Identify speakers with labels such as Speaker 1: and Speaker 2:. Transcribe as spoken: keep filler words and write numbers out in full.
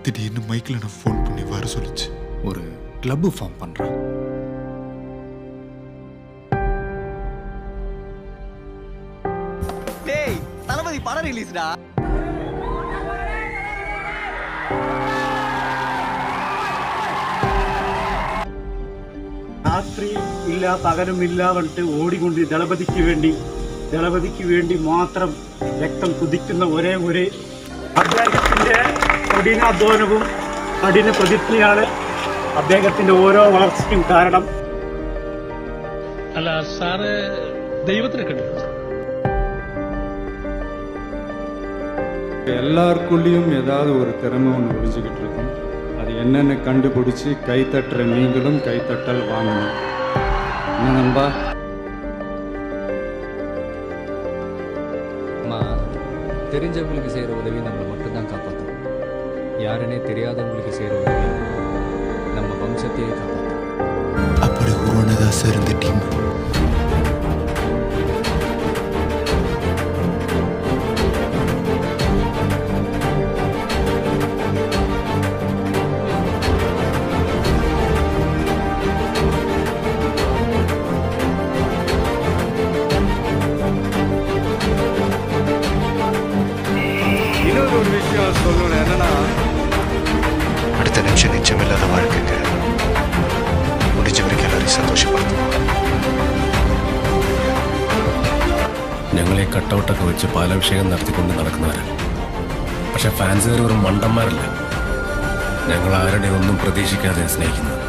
Speaker 1: திடீர்னு மைக்கில் நான் ஃபோன் பண்ணி வர சொல்லிச்சு.
Speaker 2: ஒரு கிளப் ஃபார்ம் பண்றேன்.
Speaker 3: டேய் தளபதி படம் ரிலீஸ்டா.
Speaker 4: രാത്രി ഇല്ല പകലുമില്ല പറഞ്ഞിട്ട് ഓടിക്കൊണ്ട് ദളപതിക്ക് വേണ്ടി ദളപതിക്ക് വേണ്ടി മാത്രം രക്തം കുതിക്കുന്ന ഒരേ ഒരു അദ്ദേഹത്തിന്റെ കഠിനാധ്വാനവും കഠിന പ്രതിജ്ഞയാണ് അദ്ദേഹത്തിന്റെ ഓരോ വളർച്ചയ്ക്കും കാരണം.
Speaker 5: അല്ല സാറ് ദൈവത്തിനെ കണ്ടിട്ടുണ്ട്.
Speaker 6: எல்லாருக்குள்ளேயும் ஏதாவது ஒரு திறமை ஒன்று ஒழிஞ்சுக்கிட்டு இருக்கும். அது என்னென்னு கண்டுபிடிச்சி கைத்தட்டுற நீங்களும் கைத்தட்டல் வாங்கணும். என்ன நண்பா?
Speaker 7: அம்மா, தெரிஞ்சவங்களுக்கு செய்கிற உதவி நம்மளை மட்டும்தான் காப்பாற்றும். யாருன்னே தெரியாதவங்களுக்கு செய்கிற உதவி நம்ம வம்சத்தையே காப்பாற்றும்.
Speaker 1: அப்படி உருவானதா சார் இந்த டீம்.
Speaker 6: இன்னொரு ஒரு விஷயம் சொல்லணும். என்னன்னா,
Speaker 1: அடுத்த நிமிஷம் நிச்சயமில்லாத வாழ்க்கைக்கு முடிஞ்ச வரைக்கும் எல்லாரையும் സന്തോഷപ്പെടുത്തും.
Speaker 8: ഞങ്ങളെ കട്ടൗട്ടൊക്കെ വെച്ച് പാലാഭിഷേകം നടത്തിക്കൊണ്ട് നടക്കുന്നവരാണ്. പക്ഷെ ഫാൻസുകാർ വെറും മണ്ടന്മാരല്ല. ഞങ്ങൾ ആരുടെ ഒന്നും പ്രതീക്ഷിക്കാതെ സ്നേഹിക്കുന്നത്.